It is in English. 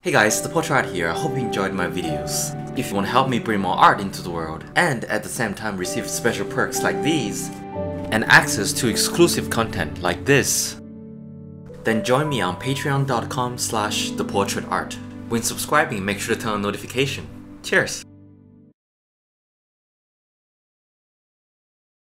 Hey guys, the Portrait Art here. I hope you enjoyed my videos. If you want to help me bring more art into the world, and at the same time receive special perks like these, and access to exclusive content like this, then join me on patreon.com/theportraitart. When subscribing, make sure to turn on notification. Cheers!